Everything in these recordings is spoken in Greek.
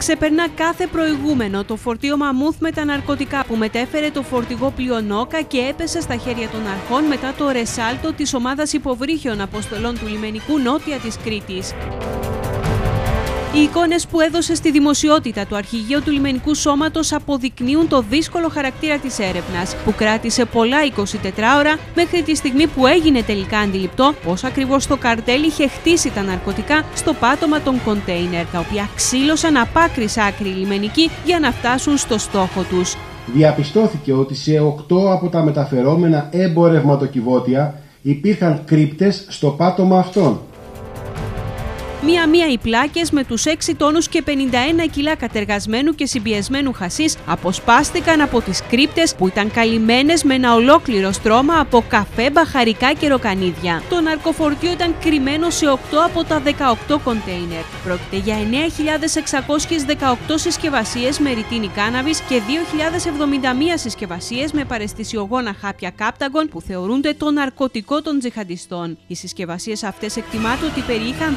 Ξεπερνά κάθε προηγούμενο το φορτίο μαμούθ με τα ναρκωτικά που μετέφερε το φορτηγό πλοίο Νόκα και έπεσε στα χέρια των αρχών μετά το ρεσάλτο της ομάδας υποβρύχιων αποστολών του λιμενικού νότια της Κρήτης. Οι εικόνες που έδωσε στη δημοσιότητα το αρχηγείο του λιμενικού σώματος αποδεικνύουν το δύσκολο χαρακτήρα της έρευνας, που κράτησε πολλά 24 ώρα μέχρι τη στιγμή που έγινε τελικά αντιληπτό πώς ακριβώς το καρτέλ είχε χτίσει τα ναρκωτικά στο πάτωμα των κοντέινερ, τα οποία ξύλωσαν απ' άκρη σ' άκρη λιμενική για να φτάσουν στο στόχο τους. Διαπιστώθηκε ότι σε 8 από τα μεταφερόμενα εμπορευματοκιβώτια υπήρχαν κρύπτες στο πάτωμα αυτών. Μία-μία οι πλάκες με τους 6 τόνους και 51 κιλά κατεργασμένου και συμπιεσμένου χασίς αποσπάστηκαν από τις κρύπτες που ήταν καλυμμένες με ένα ολόκληρο στρώμα από καφέ, μπαχαρικά και ροκανίδια. Το ναρκοφορτίο ήταν κρυμμένο σε 8 από τα 18 κοντέινερ. Πρόκειται για 9.618 συσκευασίες με ρητίνη κάναβης και 2.071 συσκευασίες με παραισθησιογόνα χάπια κάπταγκον που θεωρούνται το ναρκωτικό των τζιχαντιστών. Οι συσκευασίες αυτές εκτιμάται ότι περιείχαν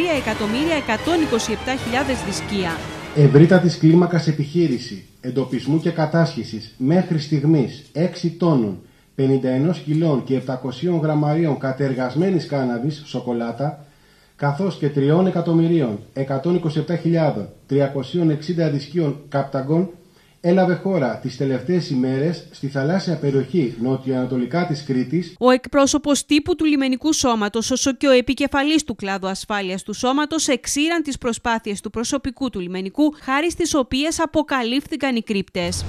13.127.000 δισκία. Ευρύτατης κλίμακας επιχείρηση εντοπισμού και κατάσχεσης μέχρι στιγμής 6 τόνων, 51 κιλών και 700 γραμμαρίων κατεργασμένης κάναβης σοκολάτα, καθώς και 3.127.360 δισκίων κάπταγκων έλαβε χώρα τις τελευταίες ημέρες στη θαλάσσια περιοχή νοτιοανατολικά της Κρήτης. Ο εκπρόσωπος τύπου του λιμενικού σώματος, όσο και ο επικεφαλής του κλάδου ασφάλειας του σώματος, εξήραν τις προσπάθειες του προσωπικού του λιμενικού, χάρη στις οποίες αποκαλύφθηκαν οι κρύπτες.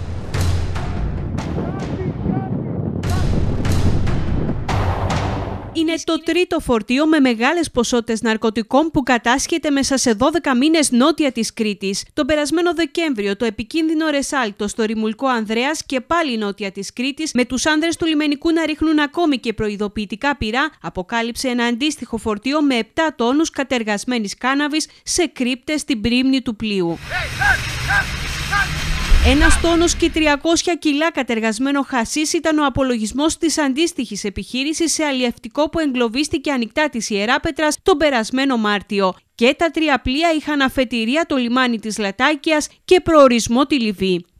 Είναι το τρίτο φορτίο με μεγάλες ποσότητες ναρκωτικών που κατάσχεται μέσα σε 12 μήνες νότια της Κρήτης. Τον περασμένο Δεκέμβριο το επικίνδυνο ρεσάλτο στο Ρημουλκό Ανδρέας και πάλι νότια της Κρήτης, με τους άνδρες του λιμενικού να ρίχνουν ακόμη και προειδοποιητικά πυρά, αποκάλυψε ένα αντίστοιχο φορτίο με 7 τόνους κατεργασμένης κάναβης σε κρύπτες στην πρίμνη του πλοίου. 1 τόνος και 300 κιλά κατεργασμένο χασίς ήταν ο απολογισμός της αντίστοιχης επιχείρησης σε αλλιευτικό που εγκλωβίστηκε ανοιχτά της Ιεράπετρας τον περασμένο Μάρτιο. Και τα 3 πλοία είχαν αφετηρία το λιμάνι της Λατάκιας και προορισμό τη Λιβύη.